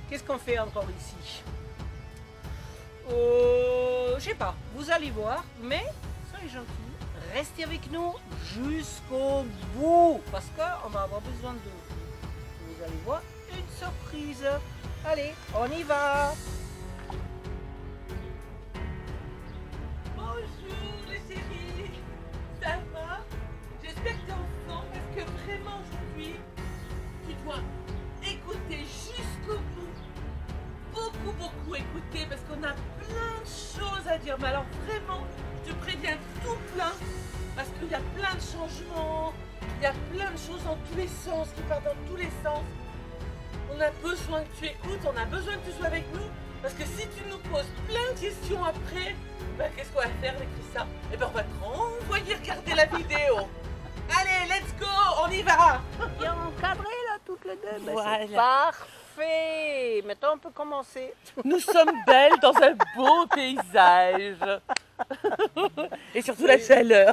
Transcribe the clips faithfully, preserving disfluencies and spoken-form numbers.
qu'est-ce qu'on fait encore ici? euh, Je sais pas, vous allez voir, mais soyez gentils, restez avec nous jusqu'au bout, parce qu'on va avoir besoin de vous. Vous allez voir une surprise. Allez, on y va. Bonjour les chéris, ça va? J'espère que t'es en forme parce que vraiment aujourd'hui, tu dois écouter jusqu'au bout. Beaucoup, beaucoup écouter parce qu'on a plein de choses à dire. Mais alors vraiment, je te préviens tout plein parce qu'il y a plein de changements, il y a plein de choses dans tous les sens, qui partent dans tous les sens. On a besoin que tu écoutes, on a besoin que tu sois avec nous parce que si tu nous poses plein de questions après, ben, qu'est-ce qu'on va faire avec ça? Eh ben on va te renvoyer regarder la vidéo. Allez, let's go, on y va. Bien encadré là, toutes les deux. Ben, Voilà. c'est parfait. Maintenant, on peut commencer. Nous sommes belles dans un beau paysage. Et surtout la chaleur.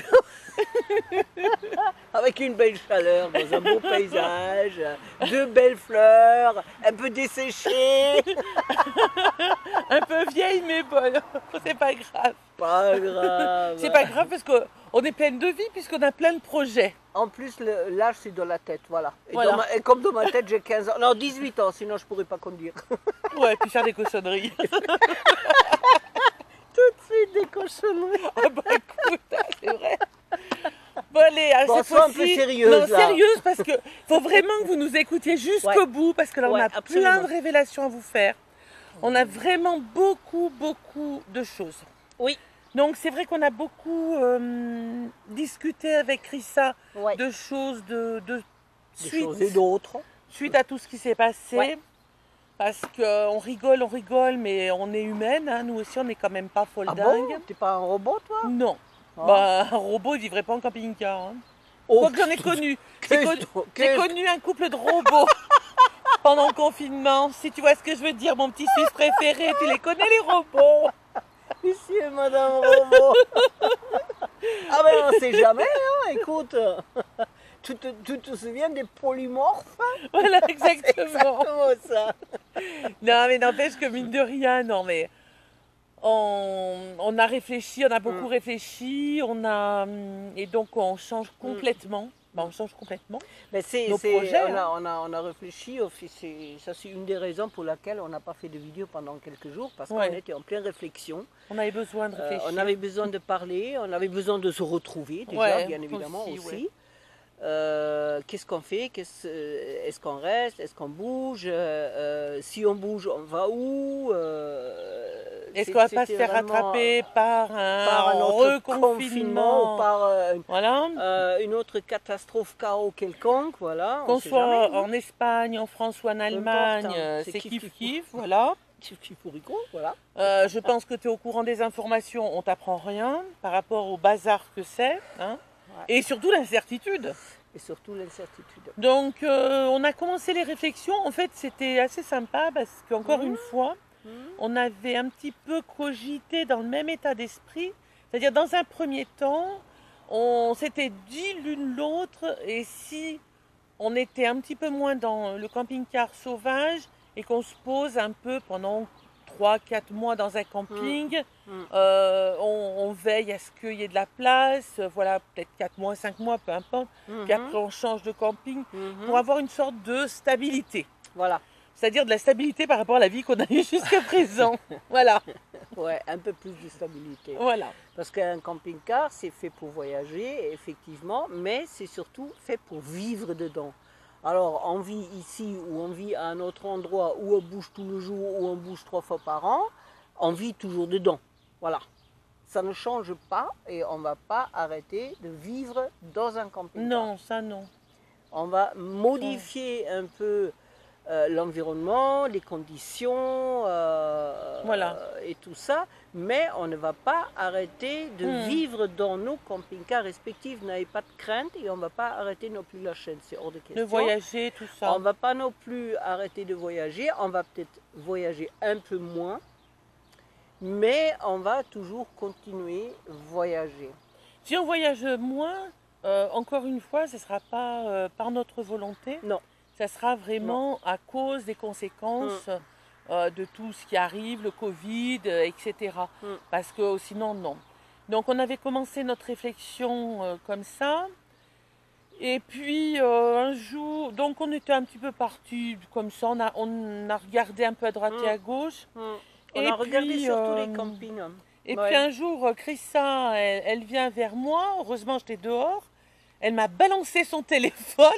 Avec une belle chaleur, dans un beau paysage, deux belles fleurs, un peu desséchées. Un peu vieille mais bonne. C'est pas grave. Pas grave. C'est pas grave parce qu'on est pleine de vie puisqu'on a plein de projets. En plus, le- l'âge, c'est dans la tête, voilà. Et, Voilà. dans ma- et comme dans ma tête, j'ai quinze ans. Non, dix-huit ans, sinon je pourrais pas conduire. Ouais, puis faire des cochonneries. Tout de suite, des cochonneries. Ah bah écoute, c'est vrai. Bon allez, à Bon, cette sois un peu fois-ci- sérieuse, Non, là. sérieuse parce que faut vraiment que vous nous écoutiez jusqu'au Ouais. bout parce que là on Ouais, a absolument. plein de révélations à vous faire. On a vraiment beaucoup, beaucoup de choses. Oui. Donc c'est vrai qu'on a beaucoup euh, discuté avec Rissa Ouais. de choses, de, de Des suite, choses et d'autres. suite à tout ce qui s'est passé. Ouais. Parce qu'on rigole, on rigole, mais on est humaine, hein. Nous aussi on n'est quand même pas folle Ah dingue. bon? T'es pas un robot, toi? Non. Ah. Bah, un robot, il vivrait pas en camping-car. Hein. Oh, Quoi que j'en ai connu. J'ai qu'est-ce- connu, j'ai qu'est-ce- connu un couple de robots pendant le confinement. Si tu vois ce que je veux dire, mon petit Suisse préféré, tu les connais les robots. Monsieur et Madame Robot. Ah ben on sait jamais, hein, écoute. Tu te, tu te souviens des polymorphes? Voilà, exactement. Exactement ça. Non, mais n'empêche que mine de rien, non, mais on, on a réfléchi, on a beaucoup Mm. réfléchi, on a hum, et donc on change complètement. Bah, on change complètement. Mais c'est, Nos c'est- projets, on, a, hein. on, a, on a réfléchi, au fait, c'est- ça c'est une des raisons pour laquelle on n'a pas fait de vidéo pendant quelques jours, parce Ouais. qu'on était en pleine réflexion. On avait besoin de Euh, réfléchir. on avait besoin de parler, on avait besoin de se retrouver déjà, Ouais, bien évidemment aussi. aussi, ouais. Euh, qu'est-ce qu'on fait? Qu'est-ce, est-ce qu'on reste? Est-ce qu'on bouge? Euh, euh, si on bouge, on va où? Euh, Est-ce c'est- qu'on va pas se c'était faire vraiment rattraper par un, par un autre confinement reconfinement ou par euh, une, Voilà. euh, une autre catastrophe chaos quelconque, voilà. on Qu'on sait soit jamais, hein. en Espagne, en France ou en Allemagne, hein. euh, C'est c'est kiff, kiff kiff, kiff, voilà. Petit petit pourricot, voilà. Euh, je pense que tu es au courant des informations, on t'apprend rien par rapport au bazar que c'est, hein. Ouais. Et surtout l'incertitude. Et surtout l'incertitude. Donc euh, on a commencé les réflexions, en fait c'était assez sympa parce qu'encore Mhm. une fois, Mhm. on avait un petit peu cogité dans le même état d'esprit, c'est-à-dire dans un premier temps, on s'était dit l'une l'autre, et si on était un petit peu moins dans le camping-car sauvage et qu'on se pose un peu pendant trois quatre mois dans un camping, Mhm. euh, on, on veille à ce qu'il y ait de la place, euh, voilà, peut-être quatre mois, cinq mois, peu importe, puis après on change de camping Mhm. pour avoir une sorte de stabilité. Voilà, C'est-à-dire de la stabilité par rapport à la vie qu'on a eue jusqu'à présent. Voilà, ouais, un peu plus de stabilité. voilà. Parce qu'un camping-car, c'est fait pour voyager, effectivement, mais c'est surtout fait pour vivre dedans. Alors, on vit ici ou on vit à un autre endroit où on bouge tous les jours ou on bouge trois fois par an, on vit toujours dedans. Voilà. Ça ne change pas et on ne va pas arrêter de vivre dans un camping-car. Non, ça non. On va modifier un peu euh, l'environnement, les conditions euh, Voilà. euh, et tout ça, mais on ne va pas arrêter de Hmm. vivre dans nos camping-cars respectifs. N'ayez pas de crainte et on ne va pas arrêter non plus la chaîne, c'est hors de question. De voyager, tout ça. On ne va pas non plus arrêter de voyager, on va peut-être voyager un peu moins, mais on va toujours continuer à voyager. Si on voyage moins, euh, encore une fois, ce ne sera pas euh, par notre volonté. Non. ça sera vraiment à cause des conséquences Mm. euh, de tout ce qui arrive, le Covid, euh, et cetera. Mm. Parce que sinon, non. Donc on avait commencé notre réflexion euh, comme ça. Et puis euh, un jour, donc on était un petit peu partis comme ça, on a, on a regardé un peu à droite Mm. et à gauche. Mm. On Et a regardé puis, surtout euh, les campings. hein. Et Ouais. puis un jour, euh, Chrissa, elle, elle vient vers moi, heureusement j'étais dehors, elle m'a balancé son téléphone.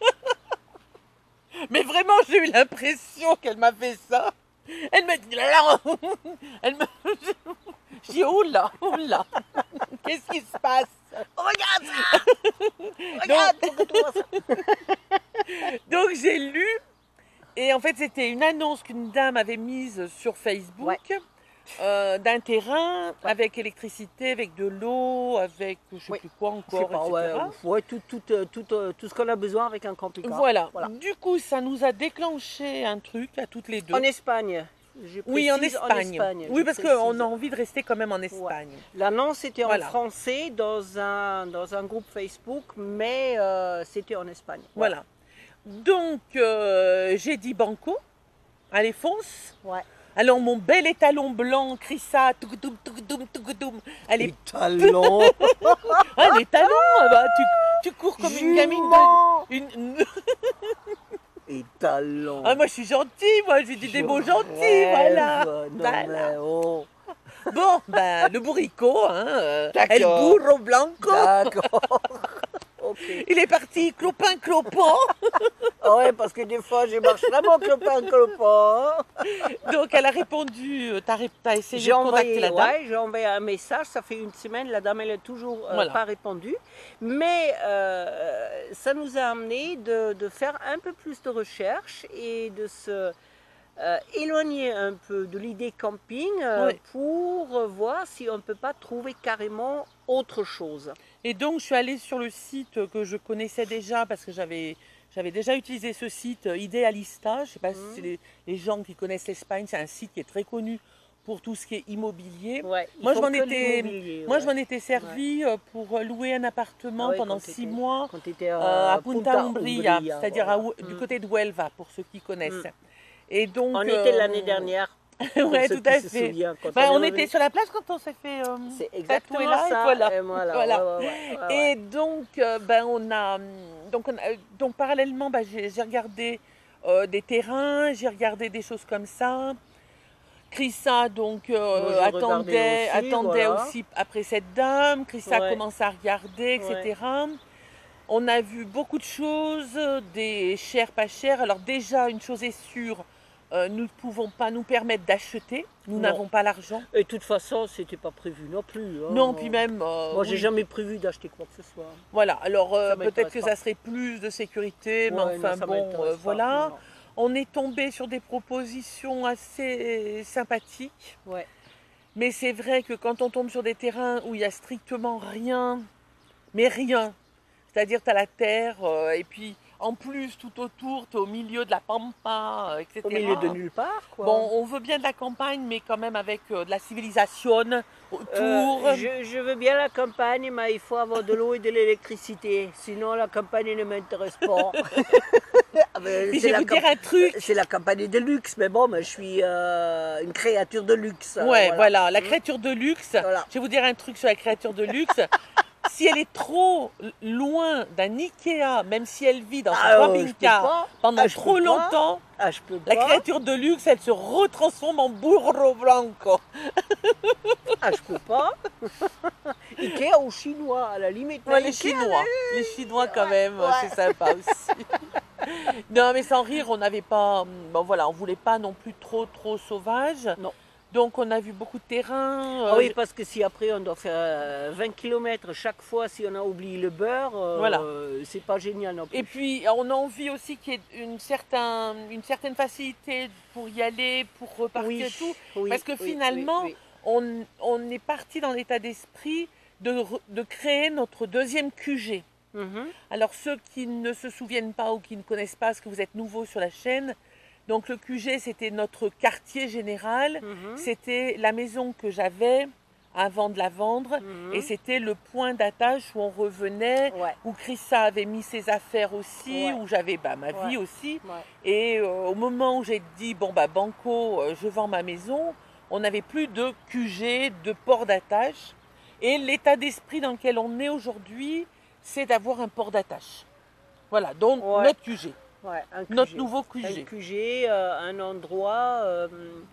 Mais vraiment, j'ai eu l'impression qu'elle m'a fait ça. Elle m'a dit, elle me... Je dis, oula, oula, qu'est-ce qui se passe? Regarde ça. Regarde, faut que tu vois ça. Donc j'ai lu, et en fait c'était une annonce qu'une dame avait mise sur Facebook, Ouais. euh, d'un terrain avec électricité, avec de l'eau, avec je sais Oui. plus quoi Je sais encore, pas, et cetera. ouais, ouais, tout, tout, euh, tout, euh, tout ce qu'on a besoin avec un camping-car. Voilà. Voilà. Du coup ça nous a déclenché un truc à toutes les deux. En Espagne. Je Oui, en précise, Espagne. Espagne, Oui, je parce précise. qu'on a envie de rester quand même en Espagne. L'annonce était Voilà. en français dans un, dans un groupe Facebook, mais euh, c'était en Espagne. Voilà. Donc euh, j'ai dit banco, allez fonce. Ouais. Alors mon bel étalon blanc, Chrissa, tougoudoum, tougoudoum, tougoudoum, elle est... talons. Ah, l'étalon, ah bah, tu, tu cours comme une gamine de... Une... Et talons. Ah, moi je suis gentille, moi je lui dis des mots gentils, voilà. Non, Voilà. mais oh. Bon, ben le bourricot, hein, euh, D'accord. El burro blanco, D'accord. Ok. il est parti clopin clopant. Ah ouais, parce que des fois, je marche vraiment clopin clopin. Donc elle a répondu, euh, t'as ré- t'as essayé J'ai de contacter envoyé, la dame. ouais, j'ai envoyé un message, ça fait une semaine, la dame elle n'a toujours euh, Voilà. pas répondu. Mais euh, ça nous a amené de, de faire un peu plus de recherche et de se euh, éloigner un peu de l'idée camping euh, Oui. pour euh, voir si on ne peut pas trouver carrément autre chose. Et donc je suis allée sur le site que je connaissais déjà parce que j'avais j'avais déjà utilisé ce site euh, Idealista. Je ne sais pas Mhm. si c'est les, les gens qui connaissent l'Espagne, c'est un site qui est très connu pour tout ce qui est immobilier. Ouais, ils Moi, je font m'en que étais- l'immobilier, Moi ouais. je m'en étais servi euh, pour louer un appartement Ah ouais, pendant quand six t'étais- mois Quand tu étais euh, à Punta Umbria, c'est-à-dire à voilà. Hu- du Mm. côté de Huelva, pour ceux qui connaissent. Mm. Et donc, On euh, était l'année dernière. pour ouais, ceux tout qui à se fait. souviennent, quand Ben, on on est était revenu. sur la plage quand on s'est fait euh, C'est tatouer exactement là, et ça. voilà. Et voilà, Voilà. ouais, ouais, ouais, ouais, ouais. Et donc, euh, ben, on a, donc, on a- donc parallèlement, ben, j'ai j'ai regardé euh, des terrains, j'ai regardé des choses comme ça. Chrissa donc euh, Moi, j'ai attendait, regardé aussi, attendait voilà. aussi après cette dame. Chrissa Ouais. a commencé à regarder, et cetera. On a vu beaucoup de choses, des chers, pas chers. Alors déjà, une chose est sûre, euh, nous ne pouvons pas nous permettre d'acheter. Nous Non. n'avons pas l'argent. Et de toute façon, c'était pas prévu non plus. hein. Non, puis même... euh, Moi, j'ai oui. jamais prévu d'acheter quoi que ce soit. Voilà, alors euh, Ça peut-être m'intéresse que pas. ça serait plus de sécurité, mais Ouais, non, enfin ça bon, m'intéresse euh, pas, voilà. non. On est tombé sur des propositions assez sympathiques. Ouais. Mais c'est vrai que quand on tombe sur des terrains où il n'y a strictement rien, mais rien, c'est-à-dire tu as la terre, euh, et puis en plus tout autour, tu es au milieu de la pampa, euh, et cetera. Au milieu de nulle part, quoi. Bon, on veut bien de la campagne, mais quand même avec euh, de la civilisation autour. Euh, je, je veux bien la campagne, mais il faut avoir de l'eau et de l'électricité. Sinon, la campagne ne m'intéresse pas. Ah, ben, Puis je c'est vais la vous camp- dire un truc. C'est la campagne de luxe, mais bon, mais je suis euh, une créature de luxe. euh, Ouais, voilà. voilà. la créature de luxe. Voilà. Je vais vous dire un truc sur la créature de luxe. Si elle est trop loin d'un Ikea, même si elle vit dans son Ah, euh, je peux camping-car pas. pendant Ah, je trop peux pas. longtemps, Ah, je peux la pas. créature de luxe, elle se retransforme en burro blanco. Ah, je peux pas. Ikea ou chinois, à la limite. Ouais, mais les Ikea, Chinois, les Chinois quand même, ouais. c'est sympa aussi. Non, mais sans rire, on n'avait pas, bon voilà, on voulait pas non plus trop trop sauvage. Non. Donc on a vu beaucoup de terrains. Ah euh, oui, parce que si après on doit faire euh, vingt kilomètres chaque fois, si on a oublié le beurre, euh, Voilà. c'est pas génial non plus. Et puis, on a envie aussi qu'il y ait une certaine, une certaine facilité pour y aller, pour repartir oui, et tout. oui, Parce que oui, finalement, oui, oui. On, on est parti dans l'état d'esprit de, re- de créer notre deuxième Q G. Mhm. Alors, ceux qui ne se souviennent pas ou qui ne connaissent pas, parce que vous êtes nouveaux sur la chaîne, donc le Q G, c'était notre quartier général. Mhm. C'était la maison que j'avais avant de la vendre. Mhm. Et c'était le point d'attache où on revenait, Ouais. où Chrissa avait mis ses affaires aussi, Ouais. où j'avais bah, ma vie Ouais. aussi. Ouais. Et euh, au moment où j'ai dit, bon, bah, banco, euh, je vends ma maison, on n'avait plus de Q G, de port d'attache. Et l'état d'esprit dans lequel on est aujourd'hui, c'est d'avoir un port d'attache. Voilà, donc Ouais. notre Q G, Ouais, un Q G. notre nouveau Q G. Un Q G, euh, un endroit euh,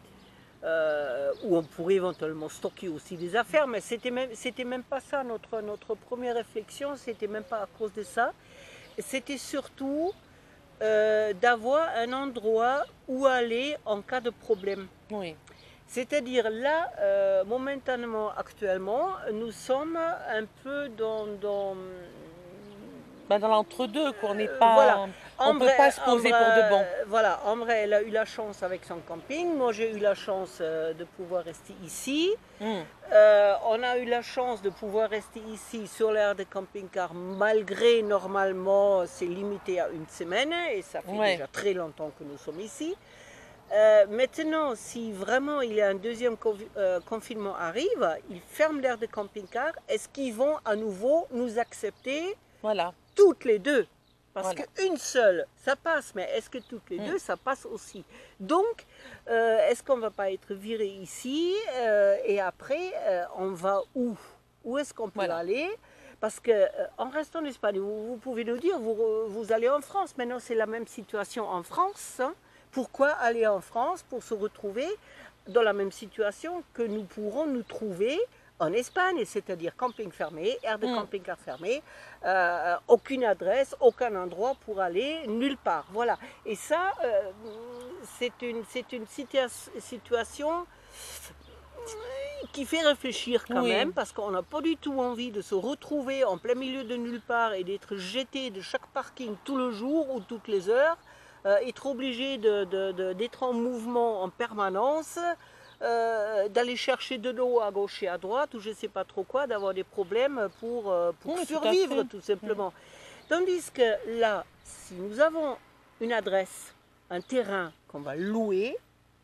euh, où on pourrait éventuellement stocker aussi des affaires, mais c'était même, c'était même pas ça notre, notre première réflexion, c'était même pas à cause de ça. C'était surtout euh, d'avoir un endroit où aller en cas de problème. Oui. C'est-à-dire là, euh, momentanément, actuellement, nous sommes un peu dans... dans Ben, dans l'entre-deux, qu'on n'est Euh, pas, voilà. on ne peut Ambre- pas se poser Ambre, pour de bon. euh, Voilà, Ambre, elle a eu la chance avec son camping. Moi, j'ai eu la chance euh, de pouvoir rester ici. Mm. Euh, on a eu la chance de pouvoir rester ici sur l'aire de camping-car, malgré normalement c'est limité à une semaine et ça fait Ouais. déjà très longtemps que nous sommes ici. Euh, maintenant, si vraiment il y a un deuxième confi- euh, confinement arrive, ils ferment l'aire de camping-car. Est-ce qu'ils vont à nouveau nous accepter Voilà. toutes les deux? Parce Voilà. qu'une seule, ça passe, mais est-ce que toutes les Mm. deux, ça passe aussi? Donc, euh, est-ce qu'on ne va pas être viré ici euh, et après, euh, on va où? Où est-ce qu'on peut Voilà. aller? Parce que euh, en restant en Espagne, vous, vous pouvez nous dire, vous, vous allez en France. Maintenant, c'est la même situation en France. Hein. Pourquoi aller en France pour se retrouver dans la même situation que nous pourrons nous trouver en Espagne, c'est-à-dire camping fermé, aire de Mm. camping-car fermé, euh, aucune adresse, aucun endroit pour aller, nulle part. Voilà. Et ça, euh, c'est une, c'est une situa- situation qui fait réfléchir quand Oui. même, parce qu'on n'a pas du tout envie de se retrouver en plein milieu de nulle part et d'être jeté de chaque parking tout le jour ou toutes les heures, euh, être obligé de, de- de- d'être en mouvement en permanence, euh, d'aller chercher de l'eau à gauche et à droite, ou je ne sais pas trop quoi, d'avoir des problèmes pour, euh, pour Oui, tout à survivre fait. tout simplement. Tandis que là, si nous avons une adresse, un terrain qu'on va louer,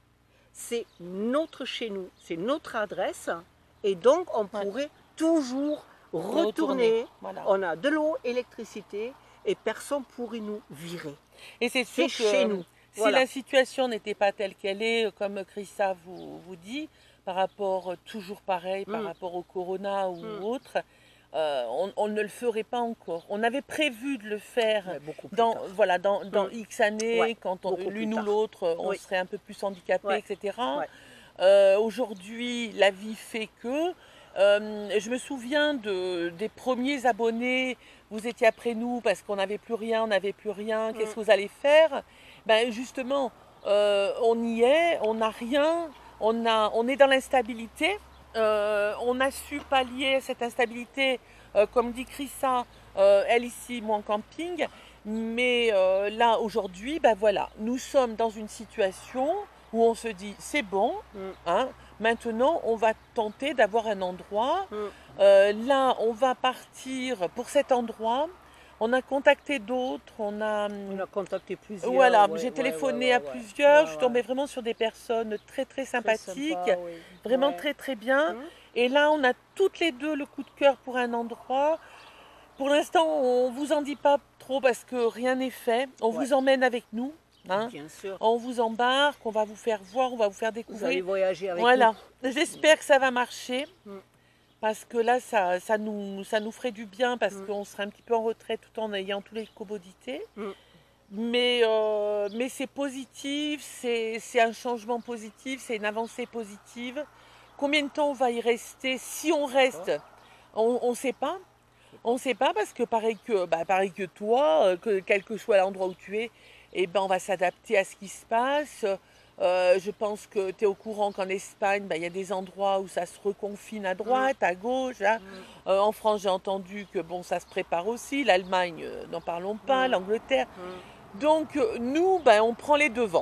c'est notre chez nous, c'est notre adresse, et donc on Ouais. pourrait toujours Retourner. retourner. Voilà. On a de l'eau, électricité, et personne pourrait nous virer. Et c'est sûr C'est que chez euh, nous. si Voilà. la situation n'était pas telle qu'elle est, comme Chrissa vous, vous dit, par rapport, euh, toujours pareil, par Mm. rapport au corona ou Mm. autre, euh, on, on ne le ferait pas encore. On avait prévu de le faire Mais beaucoup plus dans, tard. voilà, dans, dans Mm. X années, Ouais, quand on- beaucoup plus l'une ou tard. l'autre, on Oui. serait un peu plus handicapé, Ouais. et cetera. Ouais. Euh, Aujourd'hui, la vie fait que. euh, je me souviens de, des premiers abonnés, vous étiez après nous parce qu'on n'avait plus rien, on n'avait plus rien, qu'est-ce Mm. que vous allez faire? Ben justement, euh, on y est, on n'a rien, on, a, on est dans l'instabilité, euh, on a su pallier cette instabilité, euh, comme dit Chrissa, euh, elle ici, moi en camping, mais euh, là aujourd'hui, ben voilà, nous sommes dans une situation où on se dit c'est bon, Mm. hein, maintenant on va tenter d'avoir un endroit. Mm. Euh, là, on va partir pour cet endroit. On a contacté d'autres, on a... On a contacté plusieurs. Voilà, ouais, j'ai ouais, téléphoné ouais, à ouais, ouais. plusieurs, Ouais, je ouais. tombais vraiment sur des personnes très très Très sympathiques, sympa, oui. vraiment Ouais. très très bien. Mm. Et là, on a toutes les deux le coup de cœur pour un endroit. Pour l'instant, on vous en dit pas trop parce que rien n'est fait. On Ouais. vous emmène avec nous, hein. Bien sûr. On vous embarque, on va vous faire voir, on va vous faire Vous allez découvrir. voyager avec Voilà, j'espère que ça va marcher. Mm. Parce que là, ça, ça, nous, ça nous ferait du bien parce Mm. qu'on serait un petit peu en retrait tout en ayant toutes les commodités. Mm. Mais, euh, mais c'est positif, c'est c'est un changement positif, c'est une avancée positive. Combien de temps on va y rester? Si on reste, on ne sait pas. On ne sait pas parce que pareil que, bah, pareil que toi, euh, que quel que soit l'endroit où tu es, eh ben, on va s'adapter à ce qui se passe. Euh, je pense que tu es au courant qu'en Espagne, bah, il y a des endroits où ça se reconfine à droite, à gauche. Hein. Mm. Euh, en France, j'ai entendu que bon, ça se prépare aussi. L'Allemagne, euh, n'en parlons pas. Mm. L'Angleterre. Mm. Donc, euh, nous, ben, on prend les devants.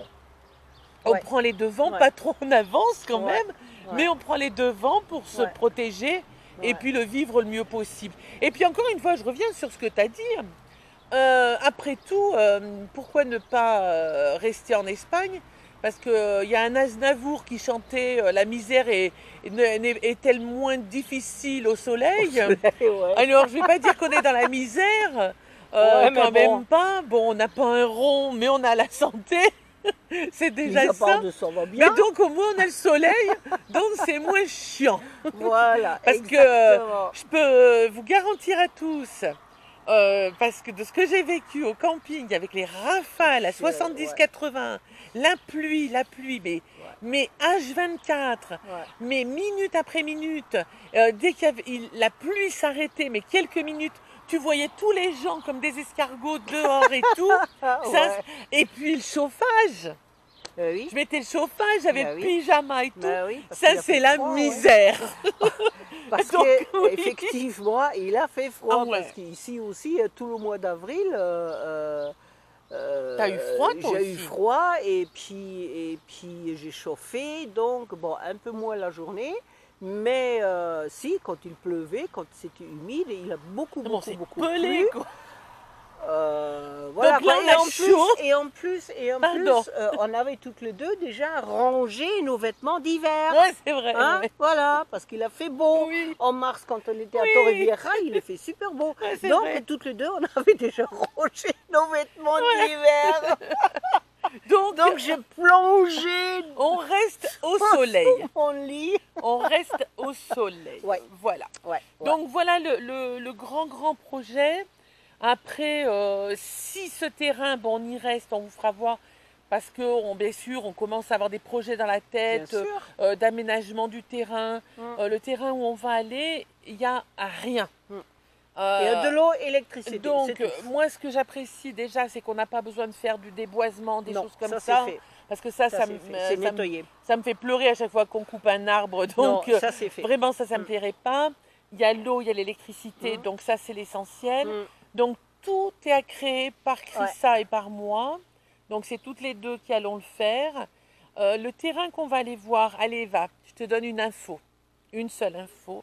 On Ouais. prend les devants, Ouais. pas trop en avance quand Ouais. même, Ouais. mais on prend les devants pour se Ouais. protéger et Ouais. puis le vivre le mieux possible. Et puis encore une fois, je reviens sur ce que tu as dit. Euh, après tout, euh, pourquoi ne pas euh, rester en Espagne? parce qu'il euh, y a un Aznavour qui chantait euh, La misère est, est- est-elle moins difficile au soleil? Ouais. Alors, je ne vais pas dire qu'on est dans la misère, euh, Ouais, mais quand bon. même pas. Bon, on n'a pas un rond, mais on a la santé. C'est Mis déjà à part ça. de ça va Mais bien. donc, au moins, on a le soleil, donc c'est moins chiant. Voilà, Parce que euh, exactement. je peux euh, vous garantir à tous, euh, parce que de ce que j'ai vécu au camping avec les rafales à C'est- soixante-dix ouais. quatre-vingts, la pluie, la pluie, mais, mais H vingt-quatre, Ouais. mais minute après minute, euh, dès qu'il y avait, il- la pluie s'arrêtait, mais quelques minutes, tu voyais tous les gens comme des escargots dehors et tout. Ah, Ça, ouais. et puis le chauffage, Euh, oui. je mettais le chauffage, j'avais Bah le oui. pyjama et tout. Bah oui, parce Ça, qu'il a c'est fait la froid, ouais. misère. Parce Donc, que oui. effectivement, il a fait froid. Ah ouais. Parce qu'ici aussi, euh, tout le mois d'avril, euh, euh, T'as eu froid, toi j'ai eu aussi? froid et puis, et puis j'ai chauffé. Donc, bon, un peu moins la journée. Mais euh, si, quand il pleuvait, quand c'était humide, il a beaucoup, Bon, beaucoup, c'est beaucoup pelé, plu. quoi. Euh, voilà, Donc là, quoi. on et, a en chaud. plus, et en plus, et en Pardon. plus, euh, on avait toutes les deux déjà rangé nos vêtements d'hiver. Ouais, c'est vrai. Hein, ouais. voilà, parce qu'il a fait beau. Oui. En mars, quand on était à Oui. Torrevieja, il a fait super beau. Ouais, c'est Donc, vrai. toutes les deux, on avait déjà rangé nos vêtements d'hiver. Donc, Donc, j'ai plongé on reste au dans soleil. mon lit. On reste au soleil. Ouais. Voilà. Ouais, ouais. Donc voilà le, le- le grand, grand projet. Après, euh, si ce terrain, bon, on y reste, on vous fera voir. Parce que, on, bien sûr, on commence à avoir des projets dans la Bien tête, sûr. euh, d'aménagement du terrain. Mm. Euh, le terrain où on va aller, il n'y a rien. Mm. Euh, Il y a de l'eau, électricité. Donc, c'est tout. euh, moi, ce que j'apprécie déjà, c'est qu'on n'a pas besoin de faire du déboisement, des Non, choses comme ça, ça. c'est fait. Parce que ça, Ça, ça, c'est me, fait. euh, C'est ça, me, nettoyé. ça me fait pleurer à chaque fois qu'on coupe un arbre. Non, Donc, euh, ça, c'est fait. vraiment, ça, ça ne me Mm. plairait pas. Il y a l'eau, il y a l'électricité, Mm. donc ça, c'est l'essentiel. Mm. Donc, tout est à créer par Chrissa et par moi. Donc, c'est toutes les deux qui allons le faire. Euh, le terrain qu'on va aller voir, allez, va, je te donne une info. Une seule info.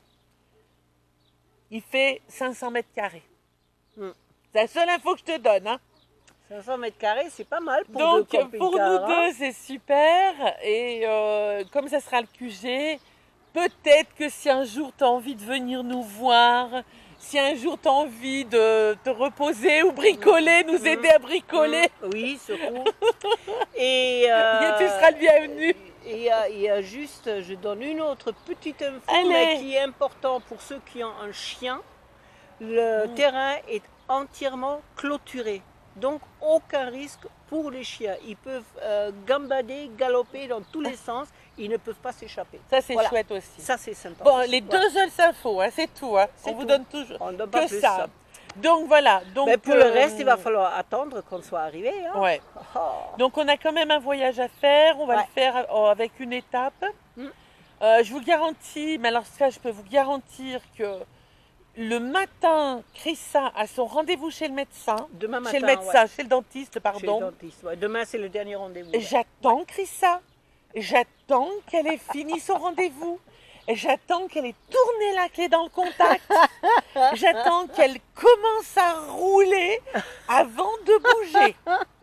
Il fait cinq cents mètres carrés. Mm. C'est la seule info que je te donne. Hein. cinq cents mètres carrés, c'est pas mal pour Donc, deux pour camping-cars, nous hein. deux, c'est super. Et euh, comme ça sera le Q G, peut-être que si un jour tu as envie de venir nous voir, si un jour tu as envie de te reposer ou bricoler, nous Mm. aider à bricoler, Mm. Oui, surtout. Et, euh, tu seras le bienvenu. Et il y, a, il y a juste, je donne une autre petite info, Allez. mais qui est important pour ceux qui ont un chien. Le Mm. terrain est entièrement clôturé. Donc aucun risque pour les chiens. Ils peuvent euh, gambader, galoper dans tous les sens. Ils ne peuvent pas s'échapper. Ça, c'est Voilà. chouette aussi. Ça, c'est sympa. Bon, aussi. les Voilà. deux seules infos, hein, c'est tout. Hein. C'est On vous tout. donne toujours On ne donne pas que plus, ça. ça. Donc voilà. Donc, Mais pour le euh, reste, il va falloir attendre qu'on soit arrivé. Hein. Ouais. Oh. Donc on a quand même un voyage à faire, on va Ouais. le faire euh, avec une étape. Mm. Euh, je vous garantis, mais alors ça je peux vous garantir que le matin, Chrissa a son rendez-vous chez le médecin, Demain matin, chez le médecin, ouais. chez le dentiste, Chez le pardon. dentiste, ouais. Demain, c'est le dernier rendez-vous. Et ouais. j'attends Chrissa, j'attends qu'elle ait fini son rendez-vous. Et j'attends qu'elle ait tourné la clé dans le contact. J'attends qu'elle commence à rouler avant de bouger.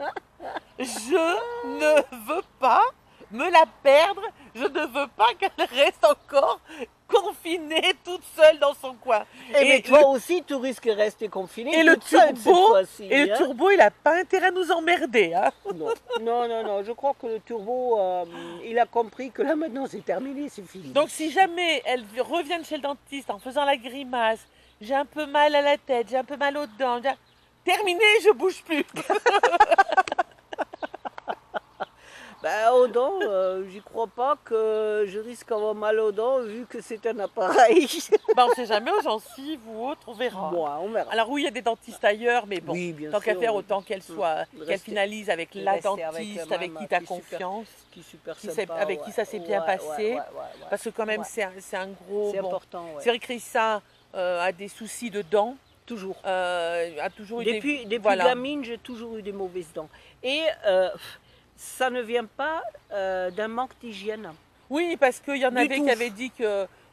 Je ne veux pas me la perdre. Je ne veux pas qu'elle reste encore confinée toute seule dans son coin. Et, mais Et toi le- aussi, tu risques de rester confiné. Et le toute seule cette turbo, fois-ci, et le hein. turbo, il n'a pas intérêt à nous emmerder. Hein. Non. non, non, non. Je crois que le turbo, euh, il a compris que là maintenant c'est terminé, c'est fini. Donc si jamais elles reviennent chez le dentiste en faisant la grimace, j'ai un peu mal à la tête, j'ai un peu mal aux dents, j'ai- terminé, je bouge plus. Ben, aux dents, euh, j'y crois pas que je risque d'avoir mal aux dents vu que c'est un appareil. Ben, on ne sait jamais aux gencives ou autres, on verra. Moi, on verra. Alors oui, il y a des dentistes ailleurs, mais bon, Oui, bien tant qu'à sûr, faire, oui. autant qu'elle soit, Mm. qu'elle Rester- finalise avec la rester dentiste avec, avec, euh, maman, qui tu as qui est super- confiance. Qui est super qui sympa, sait- avec ouais. qui ça s'est bien Ouais, passé. ouais, ouais, ouais, ouais. Parce que quand même, Ouais. c'est un, c'est un gros... C'est bon. important, ouais. C'est vrai que Chrissa euh, a des soucis de dents, Toujours. euh, a toujours eu des... Depuis, depuis voilà. gamine, j'ai toujours eu des mauvaises dents. Et euh, ça ne vient pas euh, d'un manque d'hygiène. Oui, parce qu'il y en Du avait tout. qui avaient dit que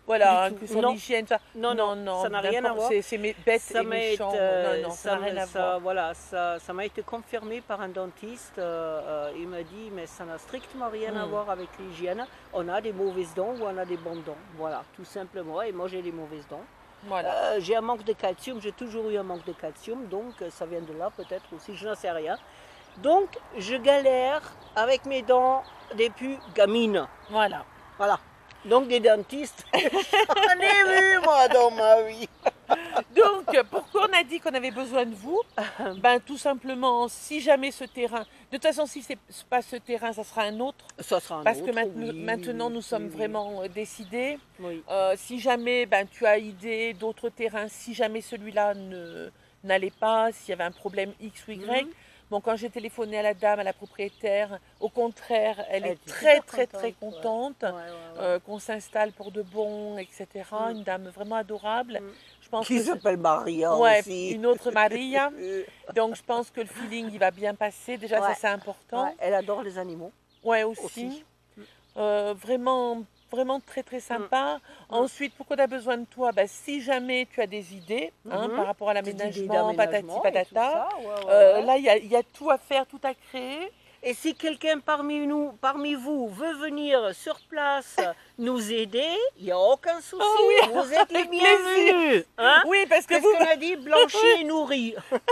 Voilà, Du hein, tout. que son Non. hygiène, ça. Non, non, ça n'a rien à n'importe- voir. C'est c'est mé- bête Ça et m'a méchant. été, euh, Non, non, ça ça n'a rien me- à ça- voir. voilà, ça, ça m'a été confirmé par un dentiste. euh, euh, il m'a dit, mais ça n'a strictement rien à Mm. voir avec l'hygiène. On a des mauvaises dents ou on a des bonnes dents. Voilà, tout simplement. Et moi, j'ai des mauvaises dents. Voilà. Euh, j'ai un manque de calcium, j'ai toujours eu un manque de calcium, donc euh, ça vient de là peut-être aussi, je n'en sais rien. Donc, je galère avec mes dents depuis gamine. Voilà. Voilà. Donc, des dentistes, j'en ai vu, moi, dans ma vie. Donc, pourquoi on a dit qu'on avait besoin de vous? Ben, tout simplement, si jamais ce terrain, de toute façon, si c'est pas ce terrain, ça sera un autre. Ça sera un Parce que autre, maintenant, oui, maintenant, oui, nous sommes oui, oui. vraiment euh, décidés. Oui. Euh, si jamais ben, tu as idée d'autres terrains, si jamais celui-là ne n'allait pas, s'il y avait un problème X ou Y, Mhm. bon, quand j'ai téléphoné à la dame, à la propriétaire, au contraire, elle, Elle est était très, super très, très contente, ouais. contente Ouais, ouais, ouais. euh, qu'on s'installe pour de bon, et cetera. Mm. Une dame vraiment adorable. Mm. Je pense Qui que c'est- s'appelle Maria ouais, aussi. une autre Maria. Euh, Donc, je pense que le feeling, il va bien passer. Déjà, ça, Ouais. c'est important. ouais, elle adore les animaux Ouais, aussi. aussi. Euh, vraiment, vraiment très très sympa. Mm. Ensuite, pourquoi tu as besoin de toi? Ben, si jamais tu as des idées hein, Mhm. par rapport à Des idées l'aménagement, patati d'aménagement et tout patata, ça, ouais, ouais, euh, ouais. là il y a, il y a tout à faire, tout à créer. Et si quelqu'un parmi nous, parmi vous, veut venir sur place nous aider, il n'y a aucun souci. Oh oui, vous êtes les avec bienvenus. Hein? Oui, parce que Qu'est-ce vous, qu'on a dit? Blanchi et nourri.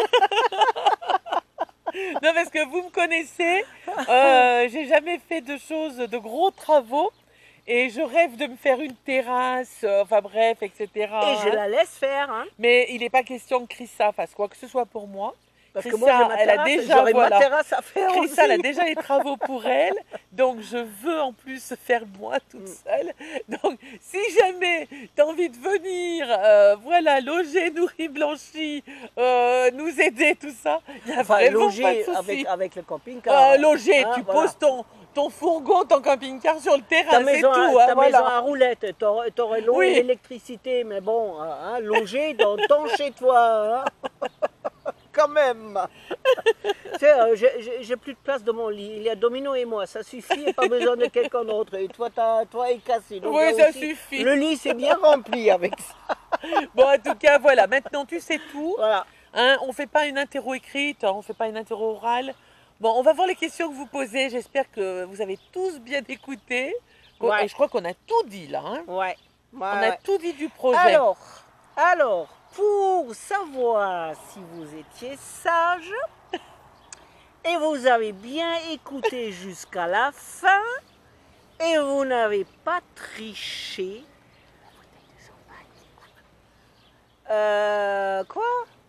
non, parce que vous me connaissez, euh, j'ai jamais fait de choses, de gros travaux. Et je rêve de me faire une terrasse, euh, enfin bref, et cetera. Et je hein. la laisse faire. Hein? Mais il n'est pas question que Chrissa fasse quoi que ce soit pour moi. Parce que Chrissa, moi, j'ai ma elle a terrasse, déjà, j'aurai voilà. ma terrasse à faire Chrissa, elle a aussi. déjà les travaux pour elle, donc je veux en plus faire moi toute Mm. seule. Donc, si jamais tu as envie de venir, euh, voilà, loger, nourrir, blanchir, euh, nous aider, tout ça, il n'y a Enfin, vraiment loger pas de souci. avec, avec le camping-car. Euh, loger, Hein, tu voilà. poses ton, ton fourgon, ton camping-car sur le Ta terrain, c'est maison, tout. à, hein, ta voilà. maison à roulettes, t'aurais t'aurais l'eau Oui. et l'électricité, mais bon, hein, loger dans ton chez toi. Hein. Quand même. Tu sais, euh, j'ai- j'ai j'ai plus de place dans mon lit. Il y a Domino et moi, ça suffit, et pas besoin de quelqu'un d'autre. Et toi, t'as- toi est cassé. Donc, Oui, là ça aussi, suffit. Le lit, c'est bien rempli avec ça. Bon, en tout cas, voilà, maintenant tu sais tout. Voilà. Hein, on ne fait pas une interro écrite, hein, on ne fait pas une interro orale. Bon, on va voir les questions que vous posez. J'espère que vous avez tous bien écouté. Bon, Ouais. et je crois qu'on a tout dit là. hein. Ouais. Ouais, On a ouais. tout dit du projet. Alors, alors, pour savoir si vous étiez sage et vous avez bien écouté jusqu'à la fin et vous n'avez pas triché. Euh, quoi?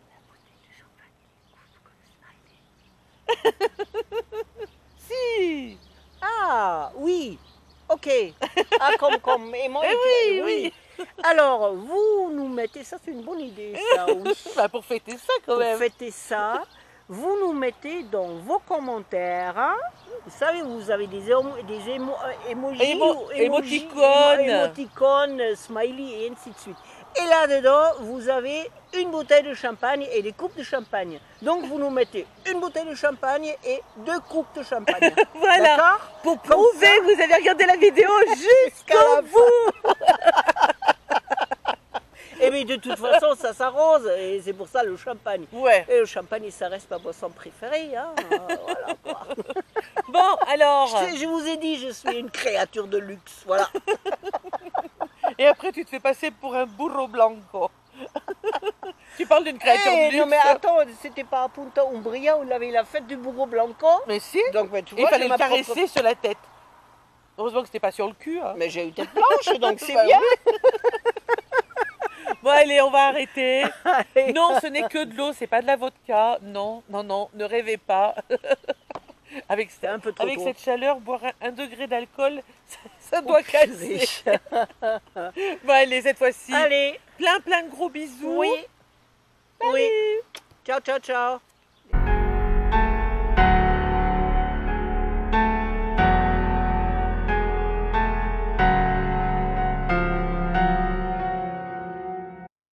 Si. Ah, oui. Ok. Ah, comme, comme. Et moi, Eh ok, oui, Alors, vous nous mettez, ça c'est une bonne idée, ça, oui. Bah, pour fêter ça quand Pour même. fêter ça, vous nous mettez dans vos commentaires. Hein. Vous savez, vous avez des, émo- des émo- euh, emojis, Émo- ou emojis, émoticônes. émo- émoticônes, euh, smiley et ainsi de suite. Et là-dedans, vous avez une bouteille de champagne et des coupes de champagne. Donc, vous nous mettez une bouteille de champagne et deux coupes de champagne. Voilà. D'accord? Pour Comme prouver ça. que vous avez regardé la vidéo Jusqu'à jusqu'au la bout. Et bien, de toute façon, ça s'arrose et c'est pour ça le champagne. Ouais. Et le champagne, ça reste ma boisson préférée. Hein. Euh, voilà, quoi. Bon, alors. Je, je vous ai dit, je suis une créature de luxe. Voilà. Et après, tu te fais passer pour un burro blanco. Tu parles d'une créature Eh, de luxe. non, mais attends, c'était pas à Punta Umbria où il avait la fête du bourreau blanco. Mais si. Donc, ben, tu Il vois, fallait j'ai le ma propre- caresser sur la tête. Heureusement que c'était pas sur le cul. hein. Mais j'ai eu tête blanche, donc c'est Bah bien. Bon, allez, on va arrêter. Allez. Non, ce n'est que de l'eau, c'est pas de la vodka. Non, non, non, ne rêvez pas. Avec, C'est un peu trop avec tôt. cette chaleur, boire un, un degré d'alcool, ça, ça doit casser. Bon, allez, cette fois-ci, Allez, plein, plein de gros bisous. oui. Oui. Ciao, ciao, ciao.